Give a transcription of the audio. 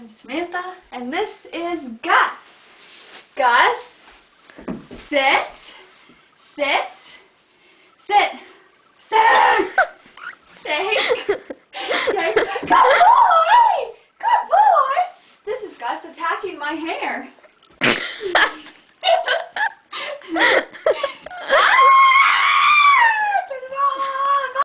I'm Samantha, and this is Gus. Gus, sit, sit, sit.